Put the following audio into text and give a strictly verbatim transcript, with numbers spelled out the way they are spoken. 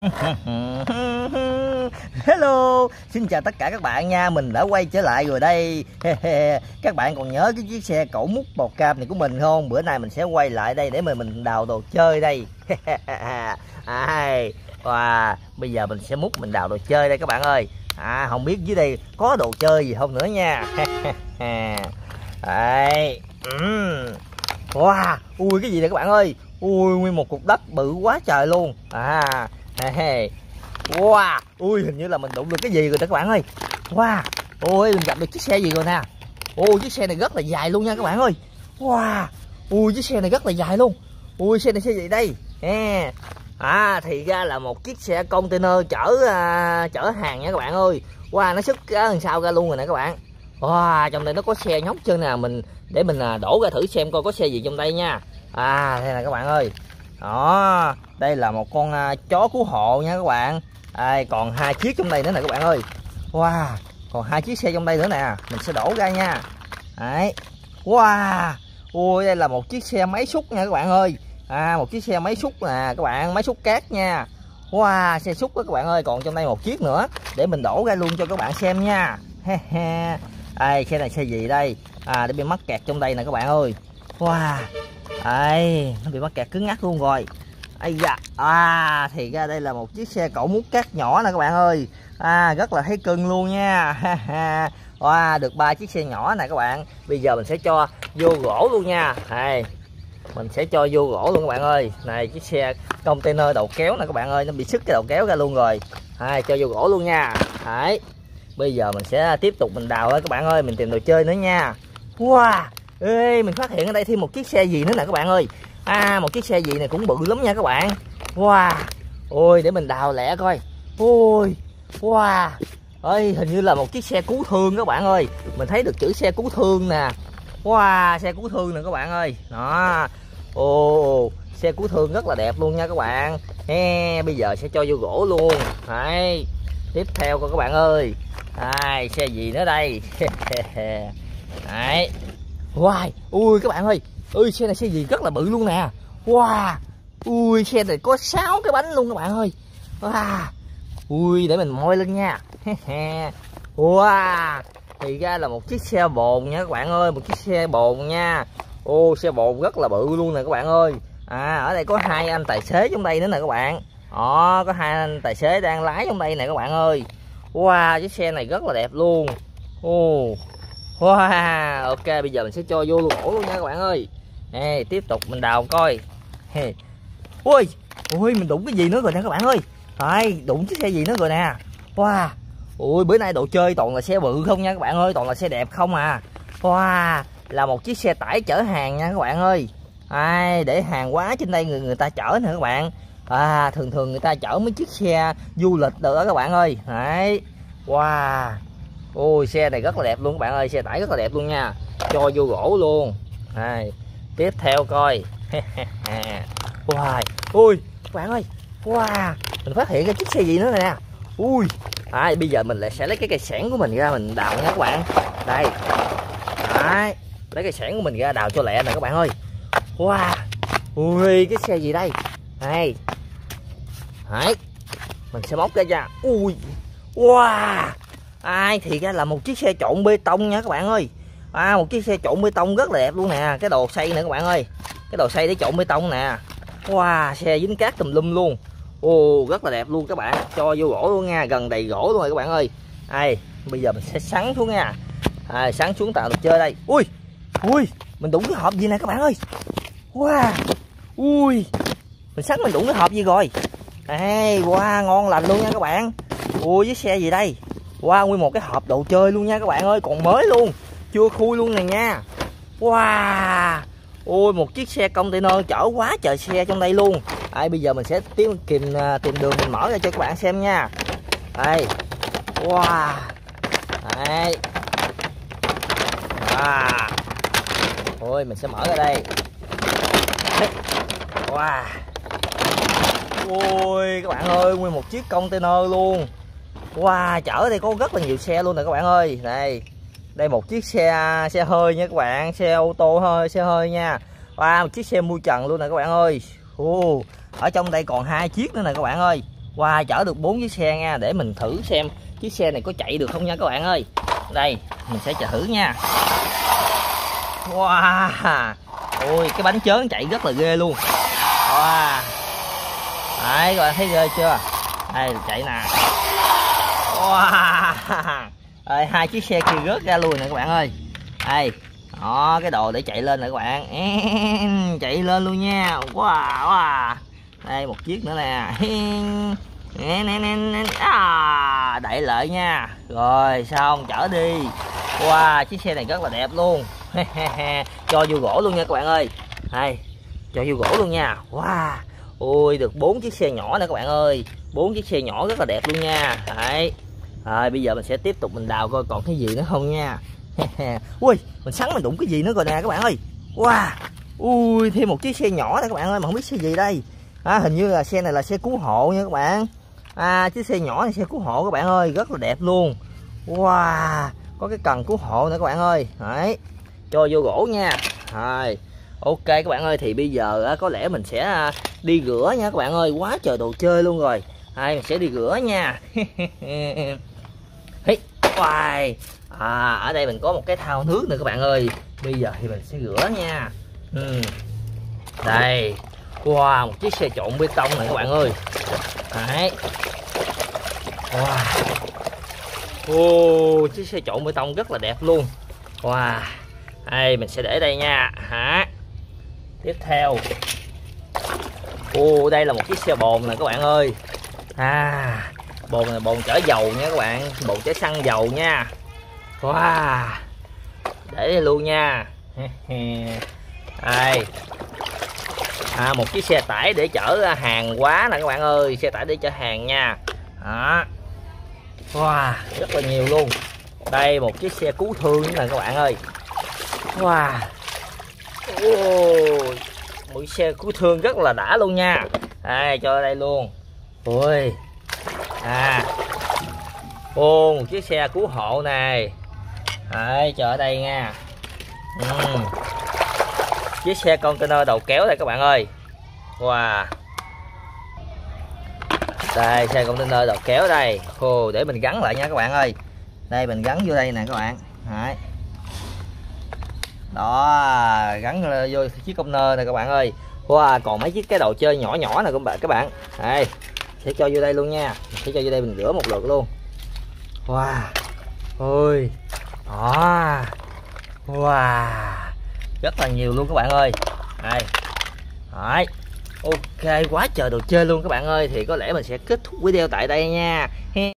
Hello, xin chào tất cả các bạn nha, mình đã quay trở lại rồi đây. Các bạn còn nhớ cái chiếc xe cẩu mút bò cam này của mình không? Bữa nay mình sẽ quay lại đây để mà mình đào đồ chơi đây. À, wow, bây giờ mình sẽ múc mình đào đồ chơi đây các bạn ơi. À, không biết dưới đây có đồ chơi gì không nữa nha. Đấy. Wow, ui cái gì đây các bạn ơi. Ui nguyên một cục đất bự quá trời luôn. À, hey. Wow, ui hình như là mình đụng được cái gì rồi đó các bạn ơi. Wow, ôi mình gặp được chiếc xe gì rồi nè. Ôi chiếc xe này rất là dài luôn nha các bạn ơi. Wow, ui chiếc xe này rất là dài luôn. Ui xe này xe gì đây? À, à thì ra là một chiếc xe container chở à, chở hàng nha các bạn ơi. Wow, nó xuất ra đằng sau ra luôn rồi nè các bạn. Wow, trong đây nó có xe nhóc chân nè, mình để mình đổ ra thử xem coi có xe gì trong đây nha. À đây là các bạn ơi. Đó, đây là một con uh, chó cứu hộ nha các bạn. Đây, còn hai chiếc trong đây nữa nè các bạn ơi. Wow, còn hai chiếc xe trong đây nữa nè, mình sẽ đổ ra nha. Đấy. Wow, ui đây là một chiếc xe máy xúc nha các bạn ơi. À một chiếc xe máy xúc nè các bạn, máy xúc cát nha. Wow, xe xúc đó các bạn ơi, còn trong đây một chiếc nữa để mình đổ ra luôn cho các bạn xem nha. Đây, xe này xe gì đây? À, để bị mắc kẹt trong đây nè các bạn ơi. Wow, đây nó bị mắc kẹt cứng ngắc luôn rồi. Ây da, à thì ra đây là một chiếc xe cẩu mút cát nhỏ nè các bạn ơi. À rất là thấy cưng luôn nha. Wow, được ba chiếc xe nhỏ nè các bạn. Bây giờ mình sẽ cho vô gỗ luôn nha. Đây, mình sẽ cho vô gỗ luôn các bạn ơi. Này chiếc xe container đầu kéo nè các bạn ơi, nó bị sức cái đầu kéo ra luôn rồi. Đây, cho vô gỗ luôn nha. Đấy. Bây giờ mình sẽ tiếp tục mình đào thôi các bạn ơi, mình tìm đồ chơi nữa nha. Wow, ê, mình phát hiện ở đây thêm một chiếc xe gì nữa nè các bạn ơi. À một chiếc xe gì này cũng bự lắm nha các bạn. Wow, ôi để mình đào lẹ coi. Ôi, wow, ơi hình như là một chiếc xe cứu thương các bạn ơi. Mình thấy được chữ xe cứu thương nè. Wow, xe cứu thương nè các bạn ơi. Đó, ồ, xe cứu thương rất là đẹp luôn nha các bạn. He, bây giờ sẽ cho vô gỗ luôn. Đấy, tiếp theo coi các bạn ơi. Đây, xe gì nữa đây? Đấy. Wow, ui các bạn ơi. Ui xe này xe gì rất là bự luôn nè. Wow. Ui xe này có sáu cái bánh luôn các bạn ơi. Wow. Ui để mình moi lên nha. Wow. Thì ra là một chiếc xe bồn nha các bạn ơi, một chiếc xe bồn nha. Ô xe bồn rất là bự luôn nè các bạn ơi. À ở đây có hai anh tài xế trong đây nữa nè các bạn. Đó, có hai anh tài xế đang lái trong đây nè các bạn ơi. Wow, chiếc xe này rất là đẹp luôn. Ồ. Wow, ok bây giờ mình sẽ cho vô gỗ luôn nha các bạn ơi. Ê, tiếp tục mình đào coi. Hey. Ui, ui mình đụng cái gì nữa rồi nè các bạn ơi. Đấy, đụng chiếc xe gì nữa rồi nè. Wow. Ui bữa nay đồ chơi toàn là xe bự không nha các bạn ơi, toàn là xe đẹp không à. Wow, là một chiếc xe tải chở hàng nha các bạn ơi. Ai để hàng quá trên đây người người ta chở nè các bạn. À thường thường người ta chở mấy chiếc xe du lịch được đó các bạn ơi. Đấy. Wow. Ôi xe này rất là đẹp luôn các bạn ơi, xe tải rất là đẹp luôn nha. Cho vô gỗ luôn. Đây, tiếp theo coi. Wow. Ui các bạn ơi. Wow, mình phát hiện ra chiếc xe gì nữa nè. Ui. À, bây giờ mình lại sẽ lấy cái cây xẻng của mình ra mình đào nha các bạn. Đây. Đấy, lấy cây xẻng của mình ra đào cho lẹ nè các bạn ơi. Wow. Ui cái xe gì đây? Đây. Đấy. Mình sẽ móc ra nha. Ui. Wow. Ai thì ra là một chiếc xe trộn bê tông nha các bạn ơi. À một chiếc xe trộn bê tông rất là đẹp luôn nè, cái đồ xây nè các bạn ơi. Cái đồ xây để trộn bê tông nè. Wow, xe dính cát tùm lum luôn. Ồ rất là đẹp luôn các bạn, cho vô gỗ luôn nha, gần đầy gỗ luôn rồi các bạn ơi. Đây, bây giờ mình sẽ sắn xuống nha. À, sắn xuống tạo đồ chơi đây. Ui. Ui, mình đụng cái hộp gì nè các bạn ơi. Wow. Ui. Mình sắn mình đụng cái hộp gì rồi. Đây, wow ngon lành luôn nha các bạn. Ui với xe gì đây? Wow, nguyên một cái hộp đồ chơi luôn nha các bạn ơi, còn mới luôn, chưa khui luôn này nha. Wow. Ôi một chiếc xe container chở quá trời xe trong đây luôn. Đây bây giờ mình sẽ tìm tìm tìm đường mình mở ra cho các bạn xem nha. Đây. Wow. Đây. Wow. Ôi mình sẽ mở ra đây. Wow. Ôi các bạn ơi, nguyên một chiếc container luôn. Wow, chở đây có rất là nhiều xe luôn nè các bạn ơi. Đây. Đây một chiếc xe xe hơi nha các bạn, xe ô tô hơi, xe hơi nha. Wow, một chiếc xe mui trần luôn nè các bạn ơi. Ồ, ở trong đây còn hai chiếc nữa nè các bạn ơi. Wow, chở được bốn chiếc xe nha, để mình thử xem chiếc xe này có chạy được không nha các bạn ơi. Đây mình sẽ chờ thử nha. Wow, ôi cái bánh chớn chạy rất là ghê luôn. Wow, đấy các bạn thấy ghê chưa? Đây chạy nè. Wow, đây, hai chiếc xe kia rớt ra luôn nè các bạn ơi. Đây đó, cái đồ để chạy lên nè các bạn. Chạy lên luôn nha. Wow, wow. Đây một chiếc nữa nè. À, đẩy lại nha. Rồi xong chở đi. Wow, chiếc xe này rất là đẹp luôn. Cho vô gỗ luôn nha các bạn ơi. Đây, cho vô gỗ luôn nha. Wow, ôi được bốn chiếc xe nhỏ nè các bạn ơi. Bốn chiếc xe nhỏ rất là đẹp luôn nha. Đấy. Rồi bây giờ mình sẽ tiếp tục mình đào coi còn cái gì nữa không nha. Ui, mình sắn mình đụng cái gì nữa rồi nè các bạn ơi. Wow, ui thêm một chiếc xe nhỏ nè các bạn ơi, mà không biết xe gì đây. À, hình như là xe này là xe cứu hộ nha các bạn. À, chiếc xe nhỏ này xe cứu hộ các bạn ơi, rất là đẹp luôn. Wow, có cái cần cứu hộ nữa các bạn ơi. Đấy, cho vô gỗ nha. Rồi, ok các bạn ơi, thì bây giờ có lẽ mình sẽ đi rửa nha các bạn ơi, quá trời đồ chơi luôn rồi. Đây, mình sẽ đi rửa nha. Wow. À, ở đây mình có một cái thau nước nữa các bạn ơi. Bây giờ thì mình sẽ rửa nha. Ừ. Đây. Wow, một chiếc xe trộn bê tông này các bạn ơi. Đấy. Wow. Ô, chiếc xe trộn bê tông rất là đẹp luôn. Wow. Đây mình sẽ để đây nha. Hả? Tiếp theo. Ô, đây là một chiếc xe bồn này các bạn ơi. À, bồn này bồn chở dầu nha các bạn, bồn chở xăng dầu nha. Wow, để đây luôn nha. Đây. À, một chiếc xe tải để chở hàng hóa nè các bạn ơi, xe tải để chở hàng nha. Đó. Wow, rất là nhiều luôn. Đây một chiếc xe cứu thương nè các bạn ơi. Wow. Oh, một xe cứu thương rất là đã luôn nha. Đây cho đây luôn. Ui. À. Ô, một chiếc xe cứu hộ này. Đấy, chờ ở đây nha. Ừ. Chiếc xe container đầu kéo đây các bạn ơi. Wow. Đây xe container đầu kéo đây. Ồ, để mình gắn lại nha các bạn ơi. Đây mình gắn vô đây nè các bạn. Đấy. Đó, gắn vô chiếc container này các bạn ơi. Wow, còn mấy chiếc cái đồ chơi nhỏ nhỏ này các bạn. Đây, sẽ cho vô đây luôn nha. Sẽ cho vô đây mình rửa một lượt luôn. Wow. Ôi. Đó. Wow. Rất là nhiều luôn các bạn ơi. Đây. Đấy. Ok, quá trời đồ chơi luôn các bạn ơi. Thì có lẽ mình sẽ kết thúc video tại đây nha.